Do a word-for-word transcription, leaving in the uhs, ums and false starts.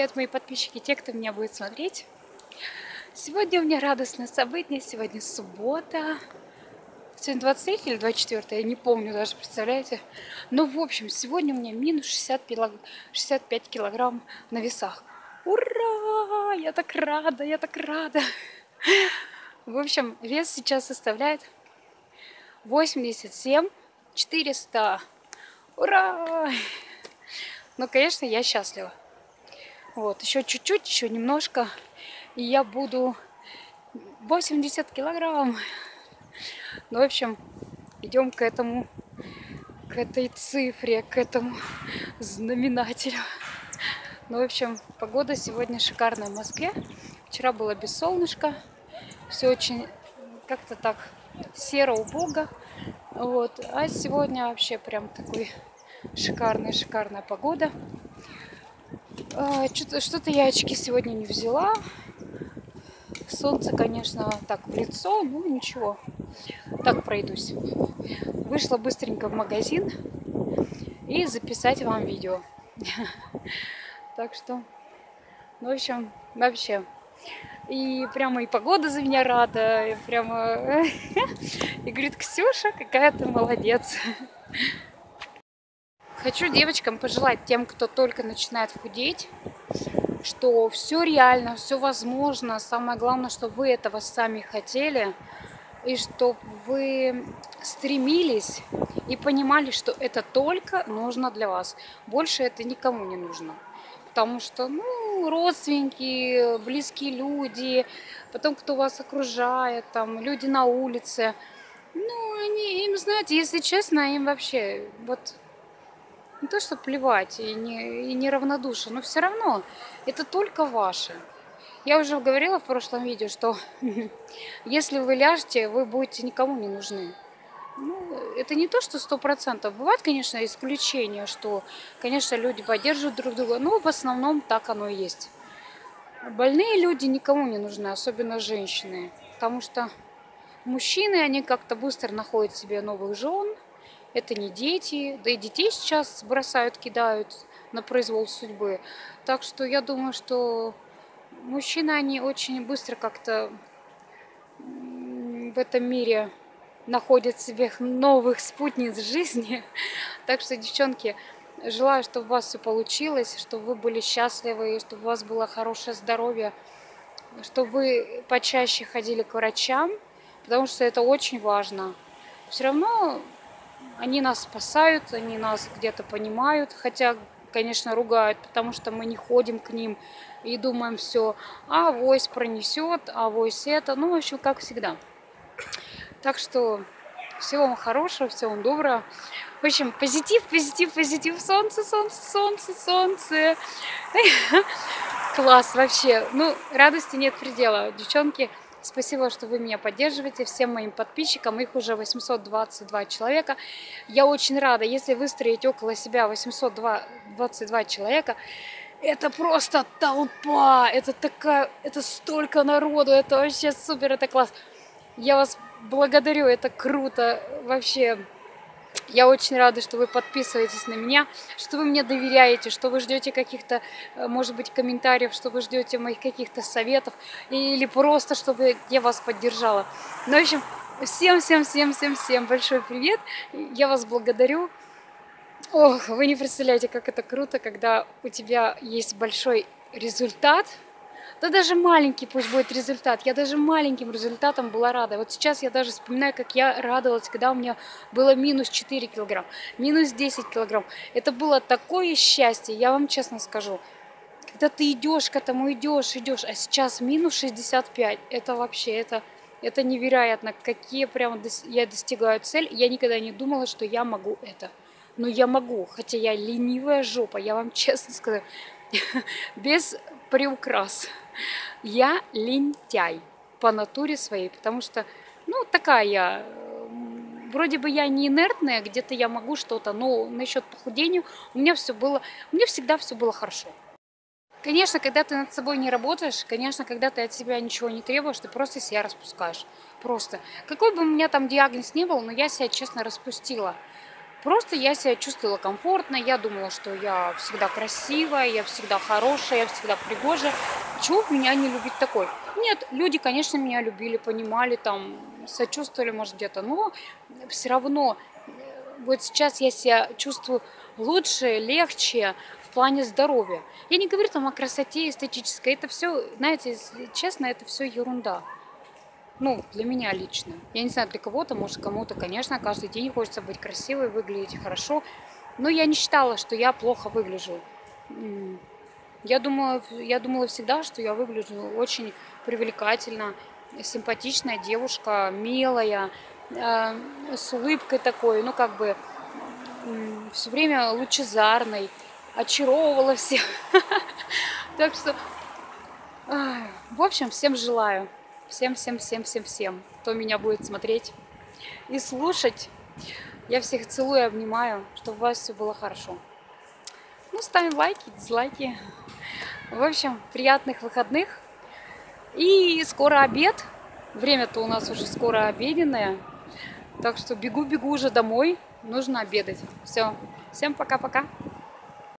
привет, мои подписчики, те, кто меня будет смотреть. Сегодня у меня радостное событие, сегодня суббота. Сегодня двадцать третье или двадцать четвёртое, я не помню даже, представляете? Ну, в общем, сегодня у меня минус шестьдесят пять килограмм на весах. Ура! Я так рада, я так рада. В общем, вес сейчас составляет восемьдесят семь четыреста. Ура! Ну, конечно, я счастлива. Вот, еще чуть-чуть, еще немножко, и я буду восемьдесят килограмм. Ну, в общем, идем к этому, к этой цифре, к этому знаменателю. Ну, в общем, погода сегодня шикарная в Москве. Вчера было без солнышка, все очень как-то так серо-убого. Вот, а сегодня вообще прям такой шикарная-шикарная погода. Что-то я очки сегодня не взяла. Солнце, конечно, так в лицо, ну ничего. Так пройдусь. Вышла быстренько в магазин и записать вам видео. Так что, ну, в общем, вообще. И прямо и погода за меня рада, и прямо... И говорит, Ксюша, какая ты молодец. Хочу девочкам пожелать, тем, кто только начинает худеть, что все реально, все возможно. Самое главное, что вы этого сами хотели, и чтобы вы стремились и понимали, что это только нужно для вас. Больше это никому не нужно. Потому что, ну, родственники, близкие люди, потом кто вас окружает, там, люди на улице, ну, они, им, знаете, если честно, им вообще, вот, не то, что плевать и не, и не равнодушие, но все равно это только ваше. Я уже говорила в прошлом видео, что если вы ляжете, вы будете никому не нужны. Ну, это не то, что сто процентов. Бывает, конечно, исключения, что, конечно, люди поддерживают друг друга, но в основном так оно и есть. Больные люди никому не нужны, особенно женщины, потому что мужчины, они как-то быстро находят себе новых жен. Это не дети, да и детей сейчас бросают, кидают на произвол судьбы. Так что я думаю, что мужчины, они очень быстро как-то в этом мире находят себе новых спутниц жизни. Так что, девчонки, желаю, чтобы у вас все получилось, чтобы вы были счастливы, чтобы у вас было хорошее здоровье, чтобы вы почаще ходили к врачам, потому что это очень важно. Все равно они нас спасают, они нас где-то понимают, хотя, конечно, ругают, потому что мы не ходим к ним и думаем все, а авось пронесет, авось это, ну, в общем, как всегда. Так что всего вам хорошего, всего вам доброго. В общем, позитив, позитив, позитив, солнце, солнце, солнце, солнце. Класс вообще. Ну, радости нет предела, девчонки. Спасибо, что вы меня поддерживаете, всем моим подписчикам, их уже восемьсот двадцать два человека. Я очень рада, если выстроить около себя восемьсот двадцать два человека, это просто толпа, это такая, это столько народу, это вообще супер, это класс. Я вас благодарю, это круто, вообще. Я очень рада, что вы подписываетесь на меня, что вы мне доверяете, что вы ждете каких-то, может быть, комментариев, что вы ждете моих каких-то советов, или просто, чтобы я вас поддержала. Ну, в общем, всем-всем-всем-всем-всем большой привет, я вас благодарю. Ох, вы не представляете, как это круто, когда у тебя есть большой результат. Да даже маленький пусть будет результат. Я даже маленьким результатом была рада. Вот сейчас я даже вспоминаю, как я радовалась, когда у меня было минус четыре килограмма, минус десять килограмм. Это было такое счастье, я вам честно скажу. Когда ты идешь к этому, идешь, идешь, а сейчас минус шестьдесят пять. Это вообще, это, это невероятно. Какие прямо я достигаю цель. Я никогда не думала, что я могу это. Но я могу, хотя я ленивая жопа, я вам честно скажу. Без приукрас. Я лентяй по натуре своей, потому что, ну, такая я, вроде бы я не инертная, где-то я могу что-то, но насчет похудения у меня все было, у меня всегда все было хорошо. Конечно, когда ты над собой не работаешь, конечно, когда ты от себя ничего не требуешь, ты просто себя распускаешь. Просто. Какой бы у меня там диагноз ни был, но я себя, честно, распустила. Просто я себя чувствовала комфортно, я думала, что я всегда красивая, я всегда хорошая, я всегда пригожая. Чего меня не любить такой? Нет, люди, конечно, меня любили, понимали, там, сочувствовали, может, где-то, но все равно э, вот сейчас я себя чувствую лучше, легче в плане здоровья. Я не говорю там о красоте эстетической, это все, знаете, если честно, это все ерунда. Ну, для меня лично. Я не знаю, для кого-то, может, кому-то, конечно, каждый день хочется быть красивой, выглядеть хорошо. Но я не считала, что я плохо выгляжу. М, Я думала, я думала всегда, что я выгляжу очень привлекательно, симпатичная девушка, милая, э, с улыбкой такой, ну, как бы все время лучезарной, очаровывала всех. Так что Ай, в общем, всем желаю. Всем, всем, всем, всем, всем, кто меня будет смотреть и слушать. Я всех целую и обнимаю, чтобы у вас все было хорошо. Ну, ставим лайки, дизлайки. В общем, приятных выходных. И скоро обед. Время-то у нас уже скоро обеденное. Так что бегу-бегу уже домой. Нужно обедать. Все. Всем пока-пока.